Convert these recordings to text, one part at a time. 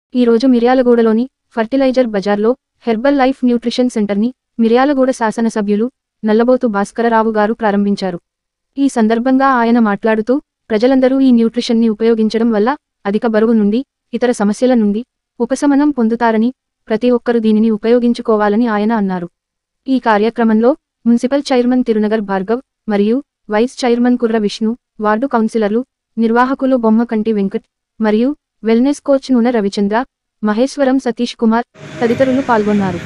ఈ రోజు మిర్యాలగూడలోని ఫర్టిలైజర్ బజార్లో హెర్బల్ లైఫ్ న్యూట్రిషన్ సెంటర్ని మిర్యాలగూడ శాసనసభ్యులు నల్లబోతు భాస్కరరావు గారు ప్రారంభించారు. ఈ సందర్భంగా ఆయన మాట్లాడుతూ, ప్రజలందరూ ఈ న్యూట్రిషన్ని ఉపయోగించడం వల్ల అధిక బరువు నుండి, ఇతర సమస్యల నుండి ఉపశమనం పొందుతారని, ప్రతి ఒక్కరూ దీనిని ఉపయోగించుకోవాలని ఆయన అన్నారు. ఈ కార్యక్రమంలో మున్సిపల్ చైర్మన్ తిరునగర్ భార్గవ్ మరియు వైస్ చైర్మన్ కుర్ర విష్ణు, వార్డు కౌన్సిలర్లు, నిర్వాహకులు బొమ్మకంటి వెంకట్ మరియు వెల్నెస్ కోచ్ నూనె రవిచంద్ర, మహేశ్వరం సతీష్ కుమార్ తదితరులు పాల్గొన్నారు.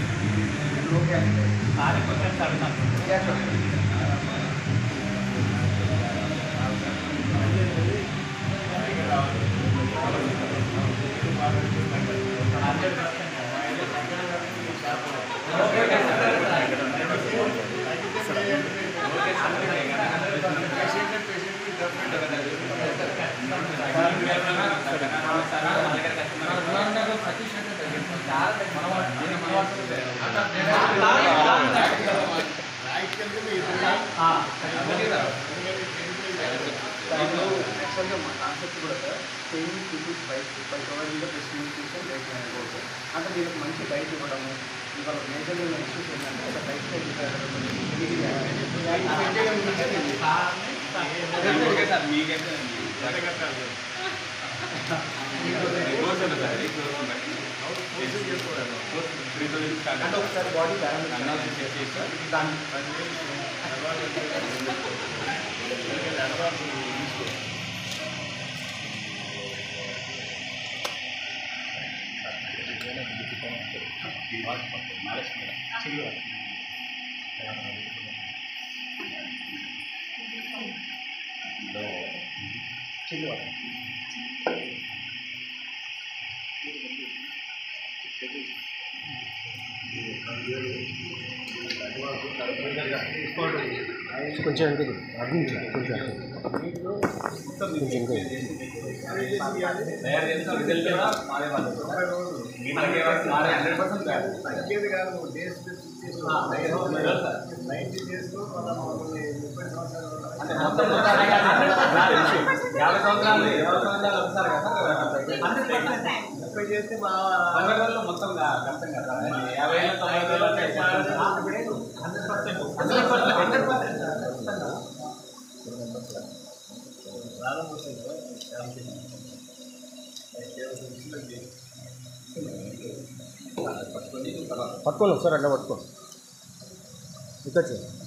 అంటే దీనికి మంచి డైట్ ఇవ్వడము, ఇవాళ మేజర్గా ఇష్యూస్ ఏంటంటే డైట్ అంటే ఒకసారి బాడీ పారామీటర్స్ దాన్ని కొంచెం చేస్తే మా మొత్తం కష్టం కదా 50% పట్టుకోండి సార్, అట్లా పట్టుకోండి ఇక్కడ